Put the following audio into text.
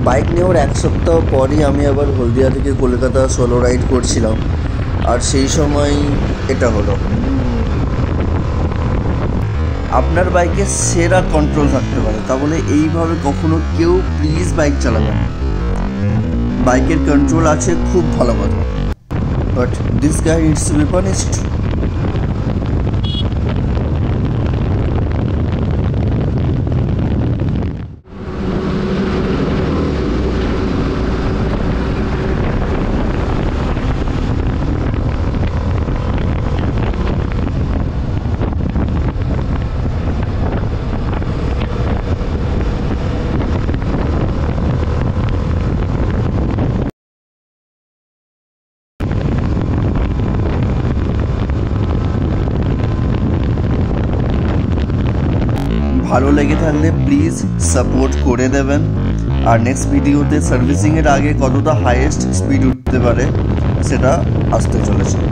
Bike নেওয়ার এক সপ্তাহ পরই আমি আবার হলদিয়া থেকে কলকাতা সোলো রাইড করছিলাম, আর সেই সময় এটা হলো। আপনার বাইকে সেরা কন্ট্রোল থাকতে পারে, তা বলে এইভাবে কখনো কেউ প্লিজ বাইক চালাবেন। বাইকের কন্ট্রোল আছে খুব ভালো কথা, but this guy needs to be punished. ভালো লেগে থাকলে প্লিজ সাপোর্ট করে দেবেন। আর নেক্সট ভিডিওতে সার্ভিসিংয়ের আগে কতটা হাইয়েস্ট স্পিড উঠতে পারে সেটা আসতে চলেছে।